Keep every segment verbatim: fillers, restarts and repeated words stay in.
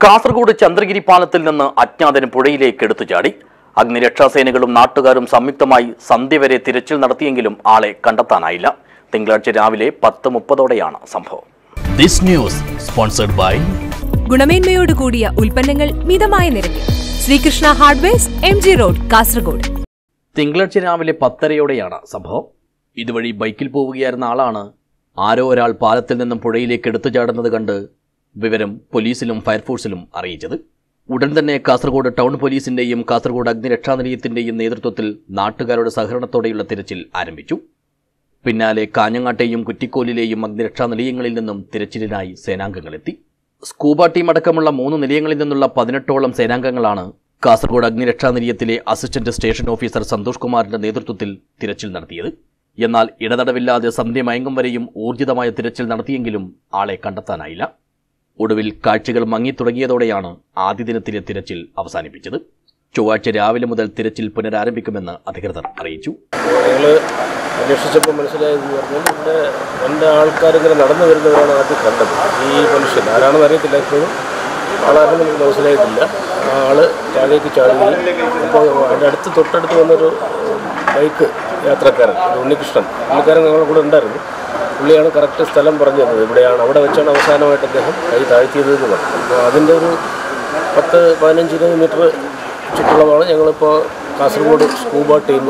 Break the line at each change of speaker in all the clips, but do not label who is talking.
കാസർഗോഡ് ചന്ദ്രഗിരി പാലത്തിൽ നിന്ന് അജ്ഞാതൻ പുഴയിലേക്ക് എടുത്തു ചാടി. അഗ്നിരക്ഷാസേനകളും നാട്ടുകാരും സംയുക്തമായി സന്ധ്യ വരെ തിരച്ചിൽ നടത്തിയെങ്കിലും ആളെ കണ്ടെത്താനായില്ല. തിങ്കളാഴ്ച രാവിലെ പത്ത് മുപ്പതോടെയാണ് സംഭവം.
This news sponsored by
ഗുണമേന്മയോട് കൂടിയ ഉൽപ്പന്നങ്ങൾ മിതമായ നിരക്കിൽ Sreekrishna hardwares, M G road, Kasaragod.
തിങ്കളാഴ്ച രാവിലെ പത്തരയോടെയാണ് സംഭവം. ഇതുവഴി ബൈക്കിൽ പോവുകയായിരുന്ന ആളാണ് ആരോ ഒരാൾ പാലത്തിൽ നിന്നും പുഴയിലേക്ക് എടുത്തു ചാടുന്നത് കണ്ട് വിവരം പോലീസിലും ഫയർഫോഴ്സിലും അറിയിച്ചത്. ഉടൻ തന്നെ കാസർഗോഡ് ടൗൺ പോലീസിന്റെയും കാസർഗോഡ് അഗ്നിരക്ഷാ നിലയത്തിന്റെയും നേതൃത്വത്തിൽ നാട്ടുകാരുടെ സഹകരണത്തോടെയുള്ള തിരച്ചിൽ ആരംഭിച്ചു. പിന്നാലെ കാഞ്ഞങ്ങാട്ടെയും കുറ്റിക്കോലിലെയും അഗ്നിരക്ഷാ നിലയങ്ങളിൽ നിന്നും തിരച്ചിലിനായി സേനാംഗങ്ങളെത്തി. സ്കൂബ ടീം അടക്കമുള്ള മൂന്ന് നിലയങ്ങളിൽ നിന്നുള്ള പതിനെട്ടോളം സേനാംഗങ്ങളാണ് കാസർഗോഡ് അഗ്നിരക്ഷാ നിലയത്തിലെ അസിസ്റ്റന്റ് സ്റ്റേഷൻ ഓഫീസർ സന്തോഷ് കുമാറിന്റെ നേതൃത്വത്തിൽ തിരച്ചിൽ നടത്തിയത്. എന്നാൽ ഇടതടവില്ലാതെ സന്ധ്യ മയങ്ങും വരെയും ഊർജിതമായ തിരച്ചിൽ നടത്തിയെങ്കിലും ആളെ കണ്ടെത്താനായില്ല. ഒടുവിൽ കാഴ്ചകൾ മങ്ങിത്തുടങ്ങിയതോടെയാണ് ആദ്യ ദിനത്തിലെ തിരച്ചിൽ അവസാനിപ്പിച്ചത്. ചൊവ്വാഴ്ച രാവിലെ മുതൽ തിരച്ചിൽ പുനരാരംഭിക്കുമെന്ന് അധികൃതർ അറിയിച്ചു.
ഞങ്ങൾ അന്വേഷിച്ചപ്പോൾ മനസ്സിലായതെന്ന് പറഞ്ഞാൽ ഇവിടെ രണ്ട് ആൾക്കാരിങ്ങനെ നടന്നു വരുന്നവരാണ് ആദ്യം കണ്ടത്. ഈ മനുഷ്യൻ ആരാണെന്ന് അറിയത്തില്ല, ഇപ്പോഴും ആളാരും നമുക്ക് മനസ്സിലായിട്ടില്ല. ആ ആള് താഴേക്ക് ചാടുകയും അപ്പോൾ അതിൻ്റെ അടുത്ത് തൊട്ടടുത്ത് വന്നൊരു ബൈക്ക് യാത്രക്കാരൻ ഉണ്ണികൃഷ്ണൻ പുള്ളിക്കാരൻ ഞങ്ങളുടെ കൂടെ ഉണ്ടായിരുന്നു. പുള്ളിയാണ് കറക്റ്റ് സ്ഥലം പറഞ്ഞു തന്നത്. ഇവിടെയാണ്, അവിടെ വെച്ചാണ് അവസാനമായിട്ട് അദ്ദേഹം കൈ താഴ്ത്തിയത് എന്ന് പറഞ്ഞു. അപ്പോൾ അതിൻ്റെ ഒരു പത്ത് പതിനഞ്ച് ഇരുപത് മീറ്റർ ചുറ്റളവാണ് ഞങ്ങളിപ്പോൾ കാസർഗോഡ് സ്കൂബ ടീം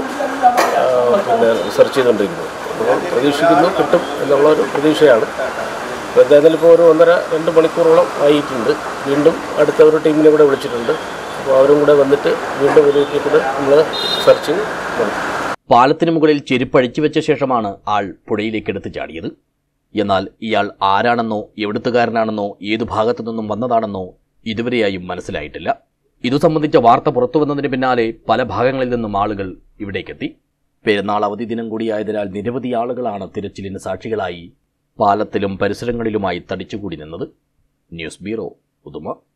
പിന്നെ സെർച്ച് ചെയ്തുകൊണ്ടിരിക്കുന്നത്. അപ്പോൾ പ്രതീക്ഷിക്കുന്നു കിട്ടും എന്നുള്ളൊരു പ്രതീക്ഷയാണ്. അപ്പോൾ എന്തായാലും ഇപ്പോൾ ഒരു ഒന്നര രണ്ട് മണിക്കൂറോളം ആയിട്ടുണ്ട്. വീണ്ടും അടുത്ത ഒരു ടീമിനെ കൂടെ വിളിച്ചിട്ടുണ്ട്. അപ്പോൾ അവരും കൂടെ വന്നിട്ട് വീണ്ടും ഒരു കൂടെ നമ്മൾ സെർച്ചിങ് നടത്തും.
പാലത്തിന് മുകളിൽ ചെരുപ്പഴിച്ചു വെച്ച ശേഷമാണ് ആൾ പുഴയിലേക്ക് എടുത്തു ചാടിയത്. എന്നാൽ ഇയാൾ ആരാണെന്നോ എവിടുത്തുകാരനാണെന്നോ ഏതു ഭാഗത്തു നിന്നും വന്നതാണെന്നോ ഇതുവരെയായും മനസ്സിലായിട്ടില്ല. ഇതു സംബന്ധിച്ച വാർത്ത പുറത്തുവന്നതിന് പിന്നാലെ പല ഭാഗങ്ങളിൽ നിന്നും ആളുകൾ ഇവിടേക്കെത്തി. പെരുന്നാൾ അവധി ദിനം കൂടിയായതിനാൽ നിരവധി ആളുകളാണ് തിരച്ചിലിന് സാക്ഷികളായി പാലത്തിലും പരിസരങ്ങളിലുമായി തടിച്ചുകൂടി നിന്നത്. News bureau, Uduma.